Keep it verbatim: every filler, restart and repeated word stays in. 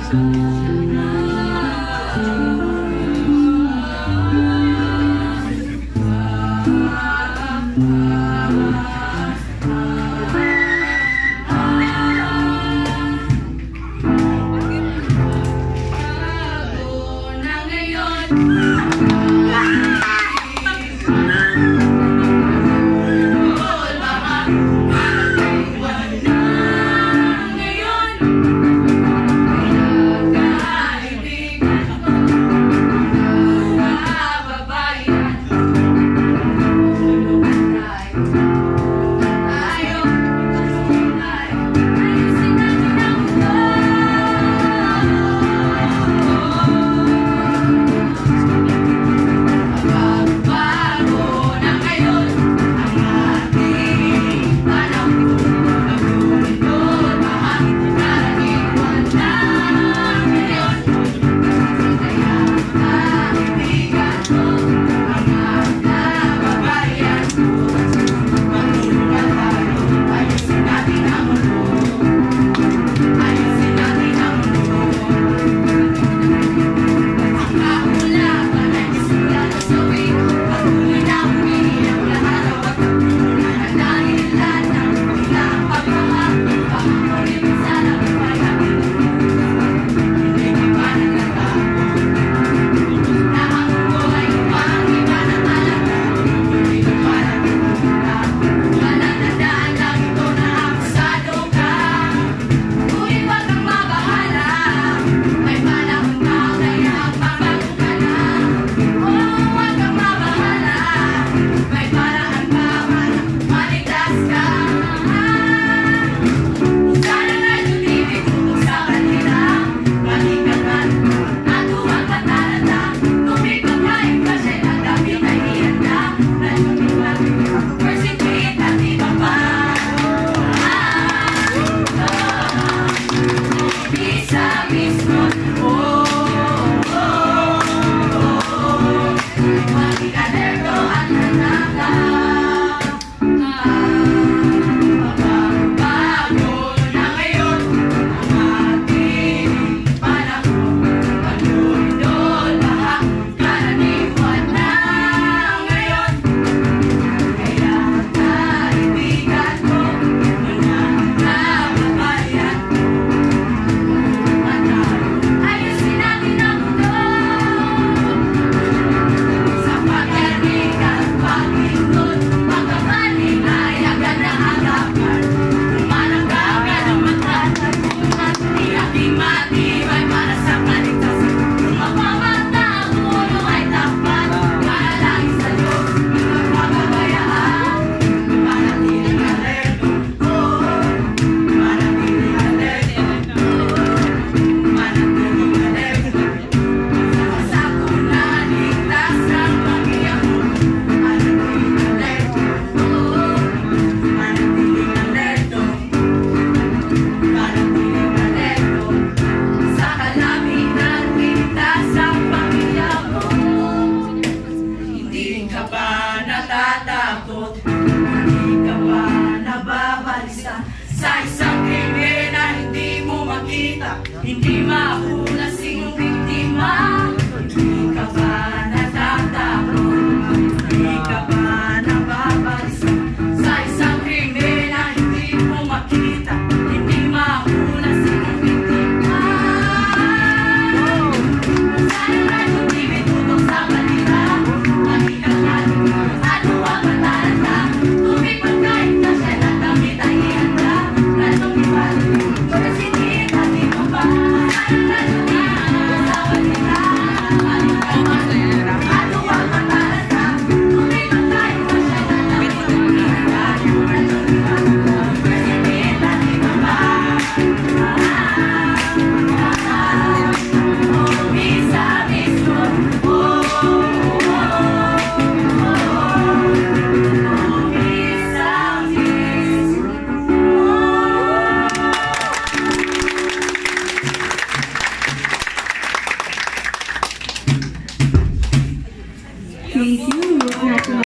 Hindi mahulasing yung biktima. Hindi ka ba natatakot? Hindi ka ba nababalisa sa isang krimen na hindi mo makita? Hindi mahulasing yung biktima. Sana na yung T V tutok sa balita. Makikakalit mo ano ang matalanta. Tumipag kahit na siya ng damit ay ihanda. Ganong ibalik mo kasi hindi natin mababa. Thank you.